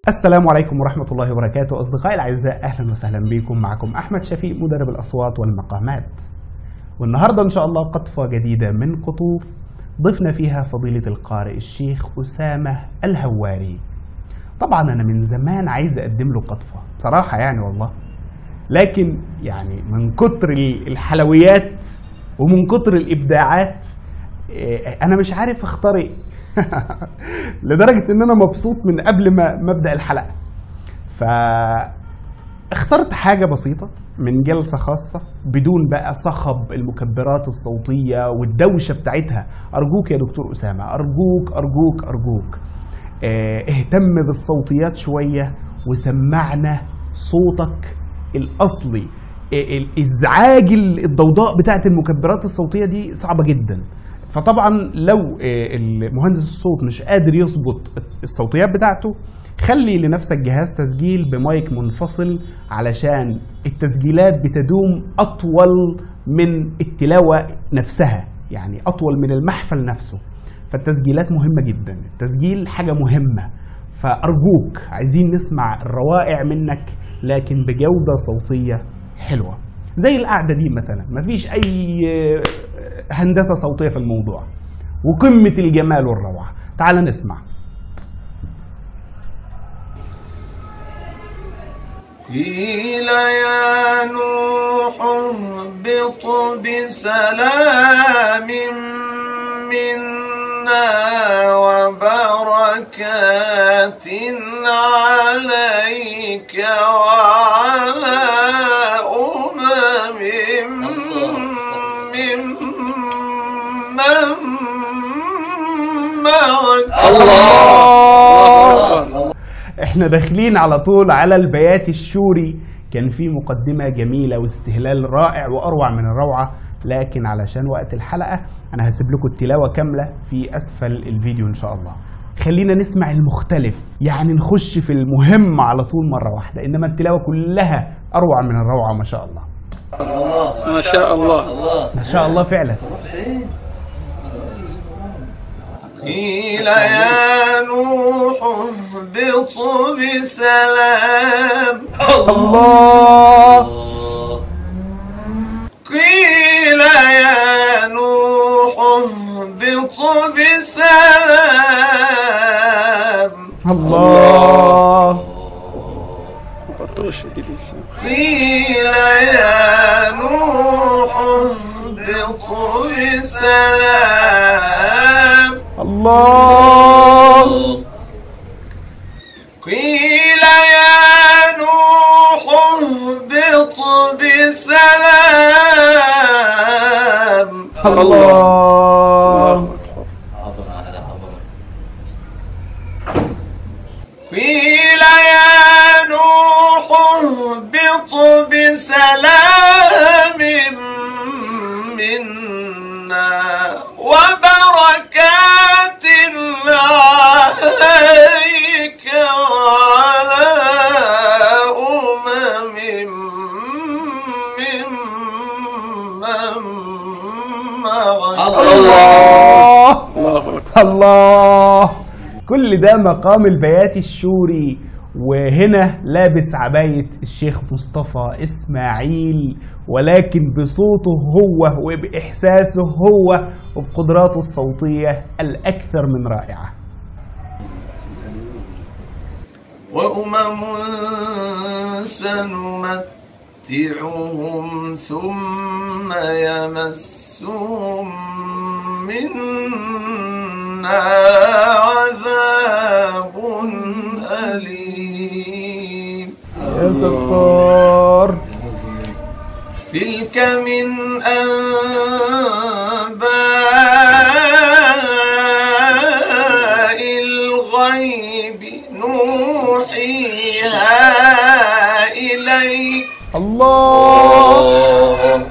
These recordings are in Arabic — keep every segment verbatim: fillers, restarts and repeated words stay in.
السلام عليكم ورحمة الله وبركاته. أصدقائي الأعزاء، أهلا وسهلا بكم. معكم أحمد شفيق، مدرب الأصوات والمقامات. والنهاردة إن شاء الله قطفة جديدة من قطوف ضفنا فيها فضيلة القارئ الشيخ أسامة الهواري. طبعا أنا من زمان عايز أقدم له قطفة بصراحة يعني والله، لكن يعني من كتر الحلويات ومن كتر الإبداعات أنا مش عارف أختار إيه. لدرجة ان انا مبسوط من قبل ما مبدأ الحلقة. فاخترت حاجة بسيطة من جلسة خاصة بدون بقى صخب المكبرات الصوتية والدوشة بتاعتها. ارجوك يا دكتور اسامة، ارجوك ارجوك ارجوك اه اهتم بالصوتيات شوية وسمعنا صوتك الاصلي. اه الازعاج الضوضاء بتاعت المكبرات الصوتية دي صعبة جدا. فطبعا لو المهندس الصوت مش قادر يظبط الصوتيات بتاعته، خلي لنفسك جهاز تسجيل بمايك منفصل علشان التسجيلات بتدوم أطول من التلاوة نفسها، يعني أطول من المحفل نفسه. فالتسجيلات مهمة جدا، التسجيل حاجة مهمة. فأرجوك عايزين نسمع الروائع منك لكن بجودة صوتية حلوة زي القعدة دي مثلا، مفيش أي هندسة صوتية في الموضوع وقمة الجمال والروعة. تعال نسمع. قيل يا نوح اهبط بسلام منا وبركات عليك وعلى أمم ممن معك. الله. احنا داخلين على طول على البيات الشوري. كان في مقدمة جميلة واستهلال رائع وأروع من الروعة، لكن علشان وقت الحلقة أنا هسيب لكم التلاوة كاملة في أسفل الفيديو إن شاء الله. خلينا نسمع المختلف، يعني نخش في المهم على طول مرة واحدة، إنما التلاوة كلها أروع من الروعة ما شاء الله. ما شاء الله ما شاء الله فعلا. قيل يا نوح اهبط بسلام. الله. قيل يا نوح اهبط بسلام. الله. قيل يا نوح اهبط بسلام. الله. قيل يا نوح اهبط بسلام. الله. قيل يا نوح اهبط بسلام منا وبركات عليك وعلى أمم ممن معك. الله. الله. كل ده مقام البيات الشوري، وهنا لابس عباية الشيخ مصطفى إسماعيل، ولكن بصوته هو وبإحساسه هو وبقدراته الصوتية الأكثر من رائعة. وأمم سنمتعهم ثم يمسهم منا عذاب أليم. يا ستار. تلك من أنباء الغيب نوحيها إليك. الله.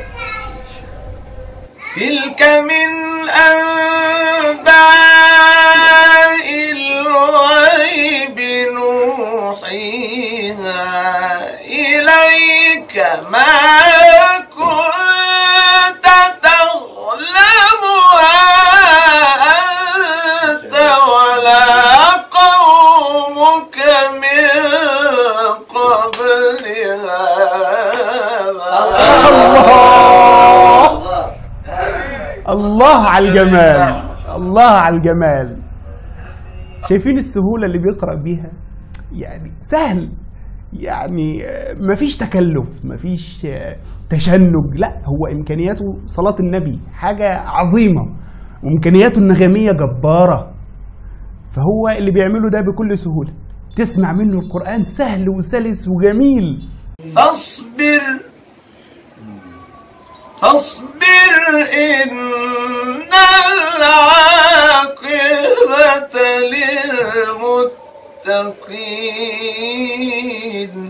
تلك من أنباء الغيب نوحيها إليك ما كنت تعلمها أنت ولا قومك الله الله على الجمال، الله على الجمال. شايفين السهولة اللي بيقرأ بيها؟ يعني سهل، يعني مفيش تكلف، مفيش تشنج، لا هو إمكانياته صلاة النبي حاجة عظيمة، وإمكانياته النغمية جبارة، فهو اللي بيعمله ده بكل سهولة. تسمع منه القرآن سهل وسلس وجميل. فاصبر فاصبر إن العاقبة للمتقين.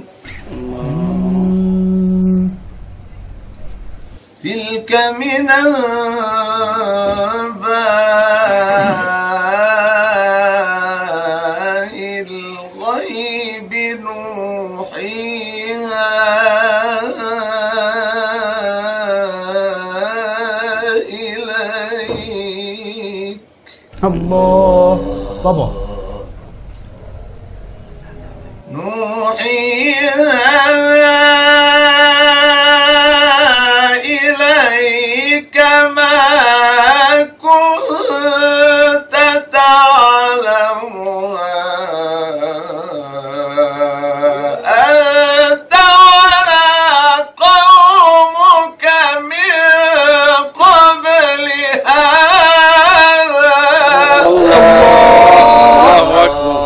تلك من أنباء الغيب نوحيها إليك. الله صبا نوحيها إليك ما كنت تعلمها أنت ولا قومك من قبل هذا. الله أكبر.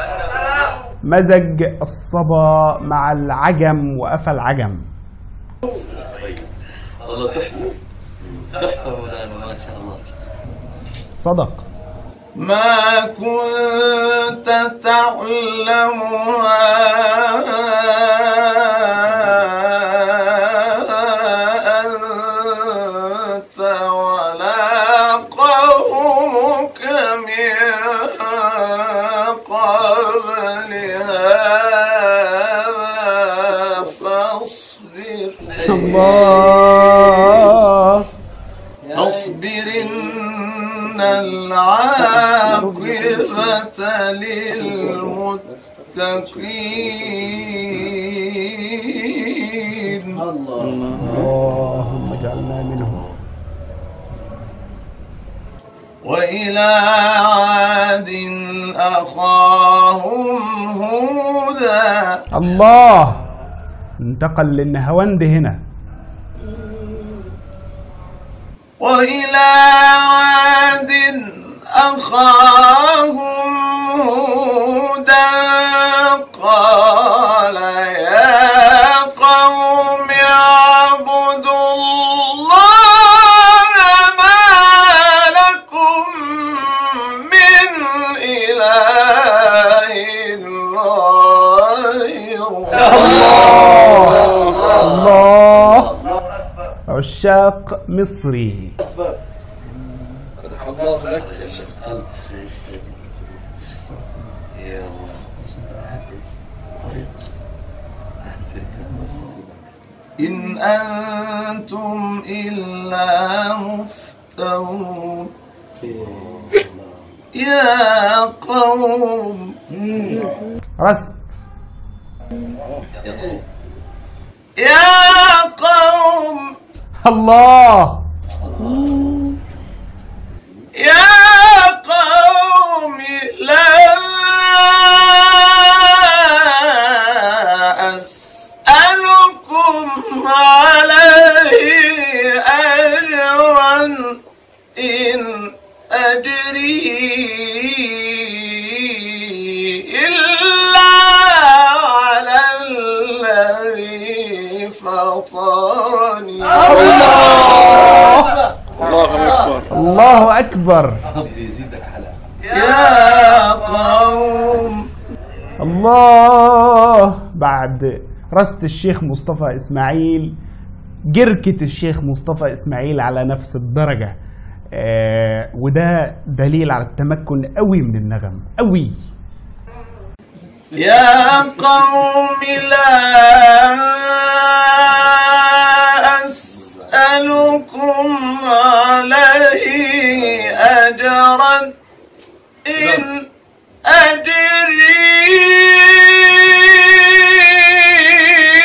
مزج الصبا مع العجم وقفى العجم. والله تحفة تحفة مولانا ما شاء الله. صدق. ما كنت تعلمها أنت ولا قومك من قبل هذا فاصبر. الله فاصبر إن العاقبة للمتقين. اللهم اجعلنا منهم. وإلى عاد أخاهم هودا. الله انتقل للنهاوند هنا. وإلى عاد أخاهم هودا قال يا قوم اعبدوا الله ما لكم من إله غيره. الله عشاق مصري. فتح الله لك يا شيخ. يا الله. إن أنتم إلا مفترون. يا قوم رست. يا قوم الله يا قوم لا أسألكم عليه أجرا إن أجري إلا على الذي فطرني. الله الله أكبر. الله أكبر. ربي يزيدك حلاوة. يا قوم الله. بعد رست الشيخ مصطفى إسماعيل جركة الشيخ مصطفى إسماعيل على نفس الدرجة. آه وده دليل على التمكن قوي من النغم قوي. يا قوم لا أسألكم عليه أجرا إن أجري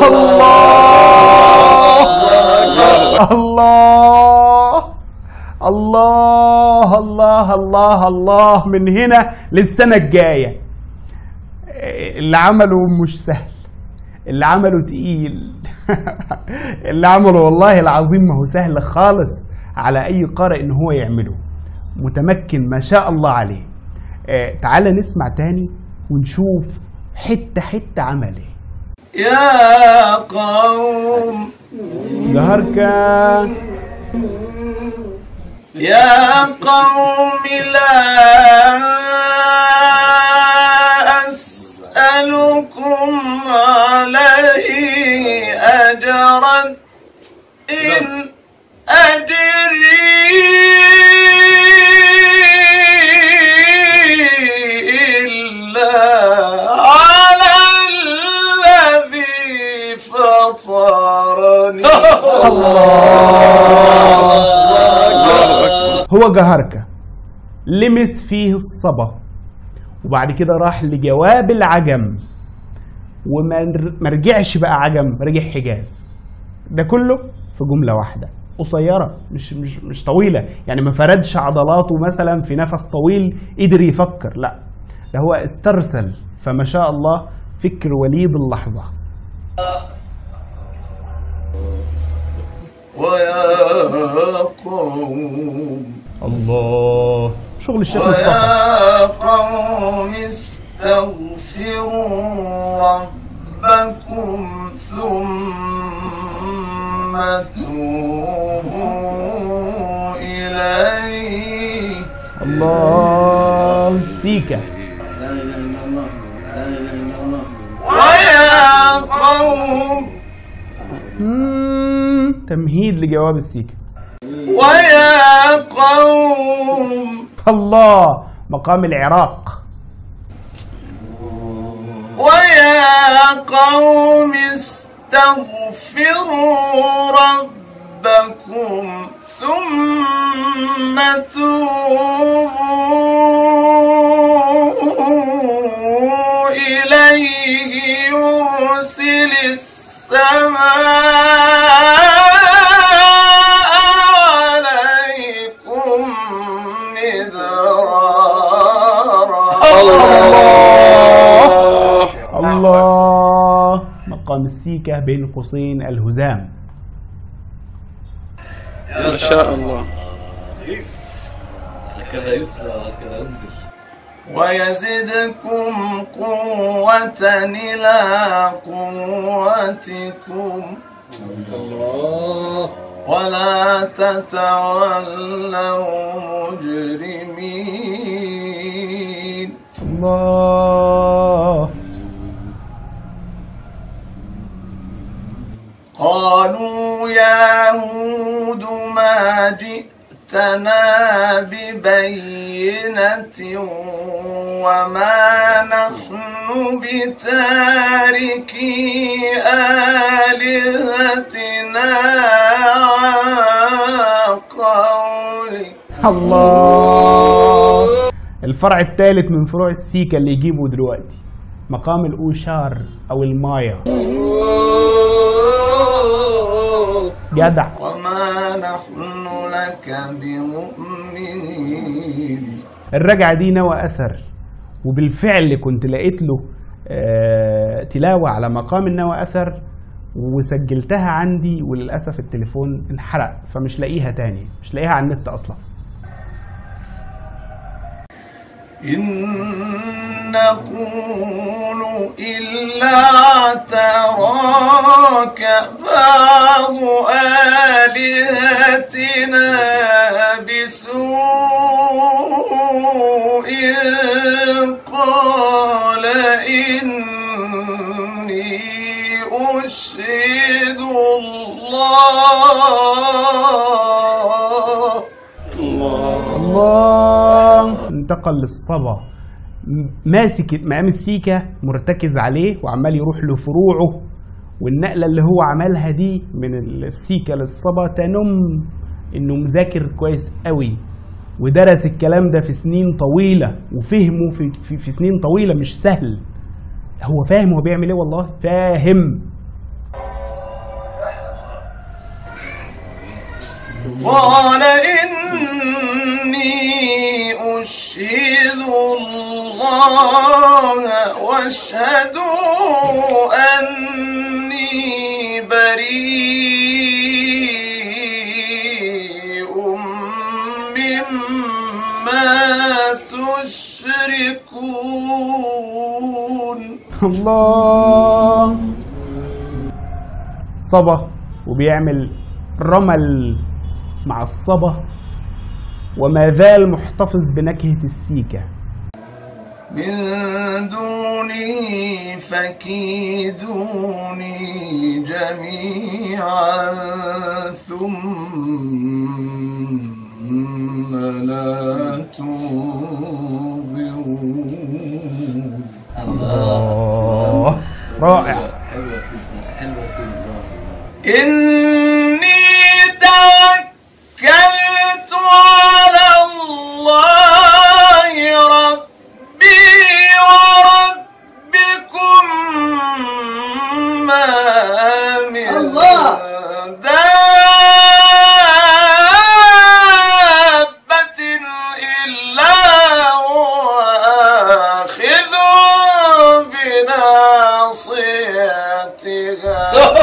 الله الله الله الله الله. من هنا للسنة الجاية اللي عمله مش سهل، اللي عمله تقيل. اللي عمله والله العظيم ما هو سهل خالص على أي قارئ إن هو يعمله، متمكن ما شاء الله عليه. آه تعالى نسمع تاني ونشوف حتة حتة عمل ايه. يا قوم جهركة يا قوم لا أسألكم عليه أجرا إن أجري إلا على الذي فطرني. هو جهركة لمس فيه الصبا وبعد كده راح لجواب العجم وما رجعش بقى عجم، رجع حجاز. ده كله في جملة واحدة قصيرة، مش مش مش طويلة، يعني ما فردش عضلاته مثلا في نفس طويل قدر يفكر، لا ده هو استرسل. فما شاء الله فكر وليد اللحظة. ويا قوم الله، شغل الشيخ مصطفى. ويا قوم استغفروا ربكم ثم توبوا إليه. الله سيكا. ويا قوم مم. تمهيد لجواب السيكا. ويا قوم الله مقام العراق. ويا قوم استغفروا ربكم ثم توبوا إليه يرسل السماء عليكم مدرارا. الله الله مقام السيكة بين قوسين الهزام. ما شاء الله. هكذا يتلى وهكذا ينزل. ويزدكم قوة إلى قوتكم الله. ولا تتولوا مجرمين. الله. قالوا يا هود ما جئتنا ببينة وما نحن بتاركي آلهتنا عن قولك. الله. الفرع الثالث من فروع السيكا اللي يجيبه دلوقتي مقام الأوشار أو المايا. جدع. وما نحن لك بمؤمنين. الرجعة دي نوى أثر، وبالفعل كنت لقيت له آه تلاوة على مقام النوى أثر وسجلتها عندي، وللأسف التليفون انحرق فمش لاقيها تاني، مش لاقيها على النت أصلا. إن نقول إلا اعتراك بعض آلهتنا بسوء قال إني أشهد الله. الله. انتقل للصبا، ماسك مقام السيكا مرتكز عليه وعمال يروح لفروعه، والنقله اللي هو عملها دي من السيكا للصبا تنم انه مذاكر كويس قوي ودرس الكلام ده في سنين طويله وفهمه في, في, في سنين طويله، مش سهل. هو فاهم هو بيعمل ايه، والله فاهم. قال إني أشهد الله واشهدوا أني بريء مما تشركون. الله. صبا وبيعمل رمل مع الصبا وما زال محتفظ بنكهة السيكة. من دونه فكيدوني جميعا ثم لا تنظرون. الله رائع. حلوة سيدنا، حلوة سيدنا. إني توكلت على الله ربي وربكم ما من دابة إلا هو آخذ بناصيتها.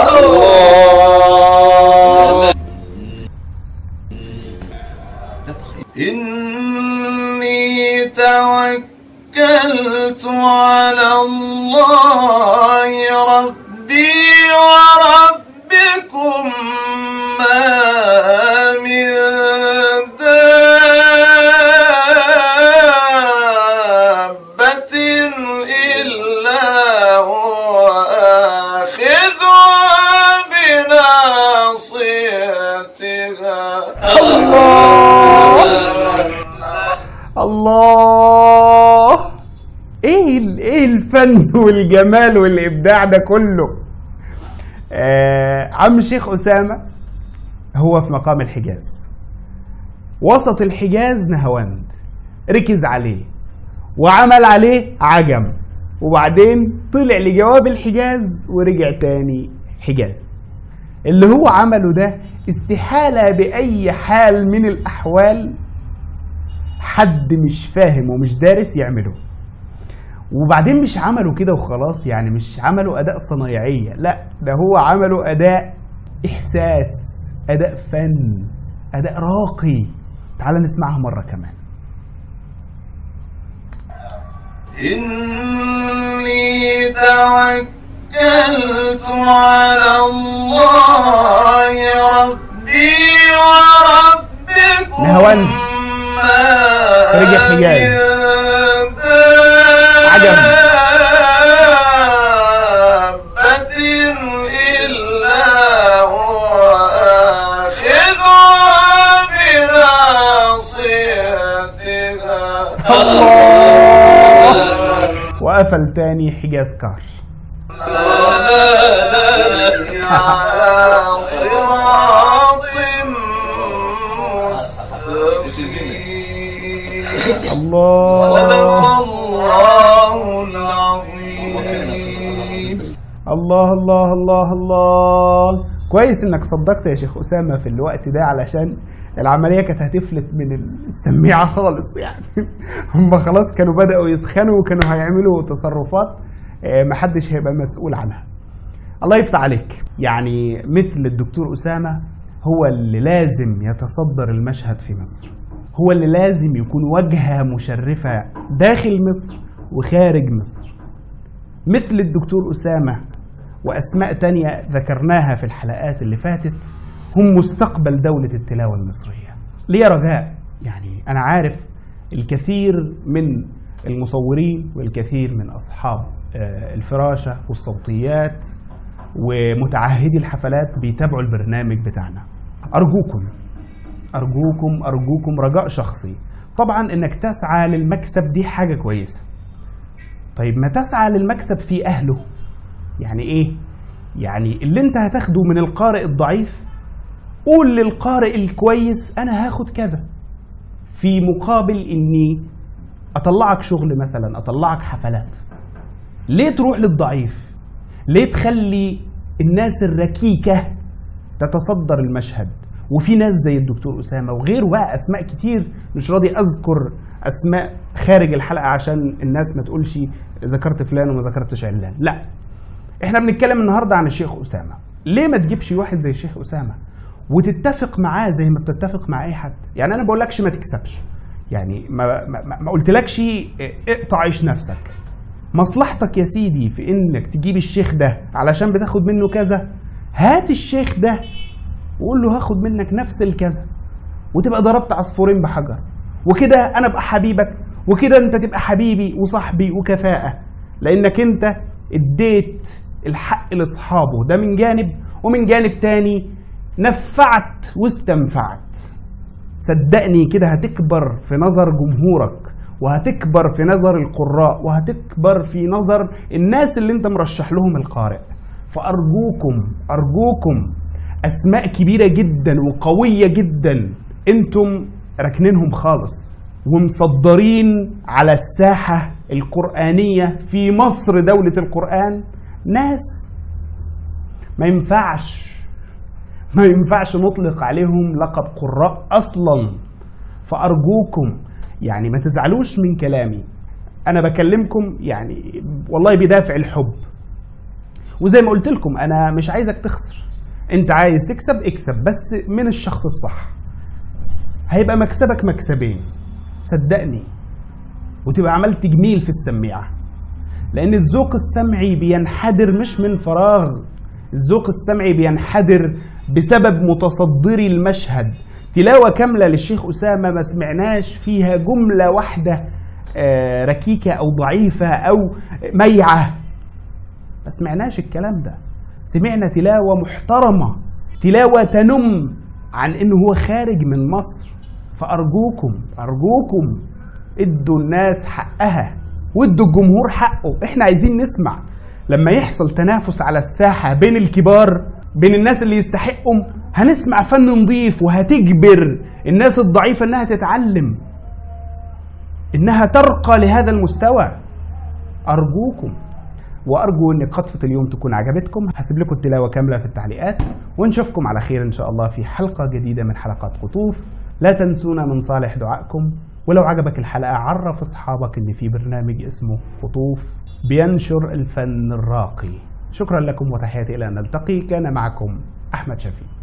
إني توكلت على الله ربي وربكم ما من دابة إلا هو آخذ بناصيتها. الله. ايه ايه الفن والجمال والابداع ده كله. آه عم الشيخ اسامه هو في مقام الحجاز، وسط الحجاز نهاوند، ركز عليه وعمل عليه عجم، وبعدين طلع لجواب الحجاز ورجع تاني حجاز. اللي هو عمله ده استحالة بأي حال من الأحوال حد مش فاهم ومش دارس يعمله. وبعدين مش عمله كده وخلاص، يعني مش عمله أداء صنايعية، لا ده هو عمله أداء إحساس، أداء فن، أداء راقي. تعال نسمعها مرة كمان. إني توكلت على الله ربي وربكم نهاوند رجع حجاز عجب. إلا هو آخذ بناصيتها. الله. وقفل تاني حجاز كار. على صراط مستقيم. الله. الله العظيم. الله الله الله الله. كويس انك صدقت يا شيخ اسامه في الوقت ده، علشان العمليه كانت هتفلت من السميعه خالص. يعني هم خلاص كانوا بداوا يسخنوا وكانوا هيعملوا تصرفات محدش هيبقى مسؤول عنها. الله يفتح عليك. يعني مثل الدكتور اسامه هو اللي لازم يتصدر المشهد في مصر، هو اللي لازم يكون واجهه مشرفه داخل مصر وخارج مصر. مثل الدكتور اسامه وأسماء تانية ذكرناها في الحلقات اللي فاتت هم مستقبل دولة التلاوة المصرية. ليه رجاء؟ يعني أنا عارف الكثير من المصورين والكثير من أصحاب الفراشة والصوتيات ومتعهدي الحفلات بيتابعوا البرنامج بتاعنا. أرجوكم أرجوكم أرجوكم رجاء شخصي، طبعا إنك تسعى للمكسب دي حاجة كويسة. طيب ما تسعى للمكسب في أهله. يعني ايه؟ يعني اللي انت هتاخده من القارئ الضعيف قول للقارئ الكويس انا هاخد كذا، في مقابل اني اطلعك شغل مثلا، اطلعك حفلات. ليه تروح للضعيف؟ ليه تخلي الناس الركيكة تتصدر المشهد وفي ناس زي الدكتور أسامة وغيره بقى أسماء كتير، مش راضي أذكر أسماء خارج الحلقة عشان الناس ما تقولش ذكرت فلان وما ذكرتش علان. لا، احنا بنتكلم النهاردة عن الشيخ أسامة. ليه ما تجيبش واحد زي الشيخ أسامة وتتفق معاه زي ما بتتفق مع أي حد؟ يعني أنا بقولكش ما تكسبش، يعني ما, ما, ما قلتلكش اقطع عيش نفسك. مصلحتك يا سيدي في انك تجيب الشيخ ده علشان بتاخد منه كذا، هات الشيخ ده وقول له هاخد منك نفس الكذا، وتبقى ضربت عصفورين بحجر، وكده انا ابقى حبيبك، وكده انت تبقى حبيبي وصاحبي وكفاءة، لانك انت اديت الحق لاصحابه. ده من جانب، ومن جانب تاني نفعت واستنفعت. صدقني كده هتكبر في نظر جمهورك، وهتكبر في نظر القراء، وهتكبر في نظر الناس اللي انت مرشح لهم القارئ. فأرجوكم أرجوكم أسماء كبيرة جدا وقوية جدا انتم راكنينهم خالص، ومصدرين على الساحة القرآنية في مصر دولة القرآن ناس ما ينفعش ما ينفعش نطلق عليهم لقب قراء أصلا. فأرجوكم يعني ما تزعلوش من كلامي، أنا بكلمكم يعني والله بدافع الحب. وزي ما قلت لكم أنا مش عايزك تخسر، أنت عايز تكسب اكسب، بس من الشخص الصح. هيبقى مكسبك مكسبين صدقني، وتبقى عملت جميل في السميعة، لأن الذوق السمعي بينحدر مش من فراغ. الذوق السمعي بينحدر بسبب متصدري المشهد. تلاوة كاملة للشيخ أسامة ما سمعناش فيها جملة واحدة ركيكة أو ضعيفة أو ميعة، ما سمعناش الكلام ده. سمعنا تلاوة محترمة، تلاوة تنم عن إنه هو خارج من مصر. فأرجوكم أرجوكم ادوا الناس حقها وادوا الجمهور حقه. احنا عايزين نسمع لما يحصل تنافس على الساحة بين الكبار، بين الناس اللي يستحقهم، هنسمع فن نضيف، وهتجبر الناس الضعيفة انها تتعلم، انها ترقى لهذا المستوى. ارجوكم وارجو ان قطفة اليوم تكون عجبتكم. هسيب لكم التلاوة كاملة في التعليقات، ونشوفكم على خير ان شاء الله في حلقة جديدة من حلقات قطوف. لا تنسونا من صالح دعائكم، ولو عجبك الحلقة عرف اصحابك ان في برنامج اسمه قطوف بينشر الفن الراقي. شكرا لكم وتحياتي الى ان نلتقي. كان معكم احمد شفيق.